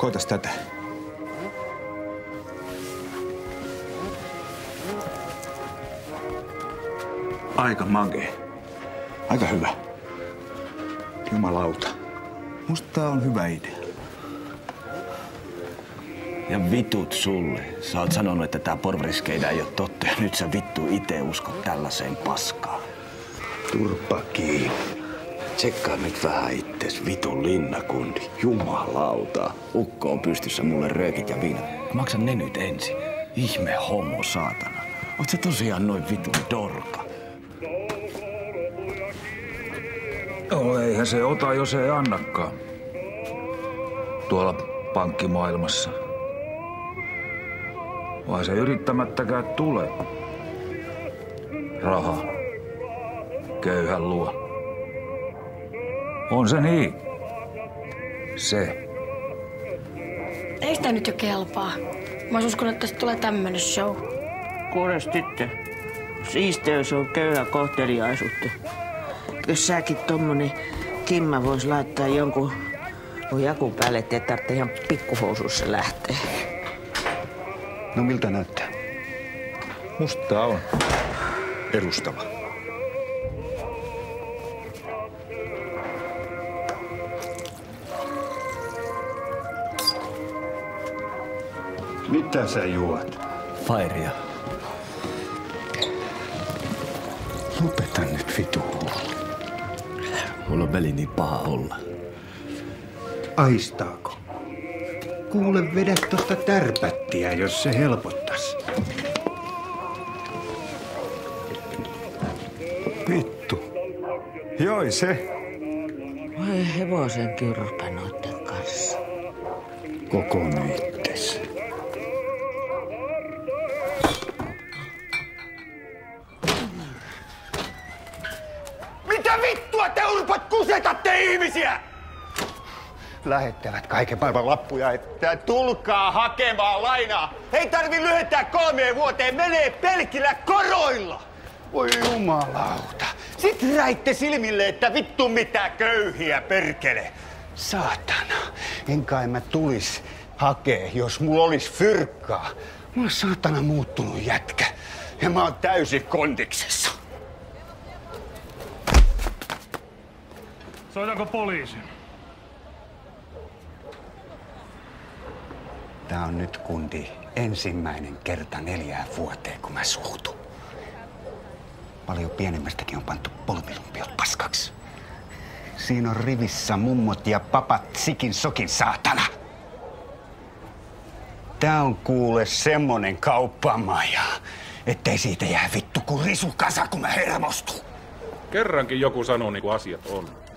Koitas tätä. Aika magee. Aika hyvä. Jumalauta. Musta tää on hyvä idea. Ja vitut sulle. Sä oot sanonut, että tää porvariskeida ei oo totta. Ja nyt sä vittu ite uskot tällaiseen paskaan. Turpa kiinni. Tsekkaa nyt vähän ittes, vitun linnakundi. Jumalauta. Ukko on pystyssä mulle röökit ja viinat. Maksan ne nyt ensin. Ihme homo, saatana. Oot sä tosiaan noin vitun dorka? No eihän se ota, jos ei annakaan. Tuolla pankkimaailmassa. Vai se yrittämättäkään tulee. Raha. Köyhän luo. On se niin. Se. Eikö tää nyt jo kelpaa? Mä ois uskonut, että tästä tulee tämmönen show. Kuules tyttö, siisteys on köyhä kohteliaisuutta. Jos säkin tommonen kimma vois laittaa jonkun jakun päälle, ettei tarvitse ihan pikkuhousuissa lähteä. No miltä näyttää? Musta tää on edustava. Mitä sä juot? Fairia. Lopeta nyt vitu. Mulla on veli niin paha olla. Aistaako? Kuule, vedä tosta tärpättiä, jos se helpottas. Vittu. Joi se. Voi hevosen kyrpä noitten kanssa. Koko itses. Mitä vittua te urpat kusetatte ihmisiä? Lähettävät kaiken maailman lappuja, että tulkaa hakemaan lainaa. Ei tarvi lyhentää 3 vuoteen, menee pelkillä koroilla. Voi jumalauta. Sit räitte silmille, että vittu mitä köyhiä perkele. Saatana, en kai mä tulis hakee, jos mulla olis fyrkkaa. Mä oon saatana muuttunut jätkä ja mä oon täysin kondiksessa. Soitanko poliisi? Tää on nyt, kundi, ensimmäinen kerta 4 vuoteen, kun mä suutun. Paljon pienemmästäkin on pantu polvilumpiot paskaksi. Siinä on rivissä mummot ja papat sikin sokin, saatana. Tää on kuule semmonen kauppamaja, ettei siitä jää vittu kuin risukasa, kun mä hermostun. Kerrankin joku sanoo niin kuin asiat on.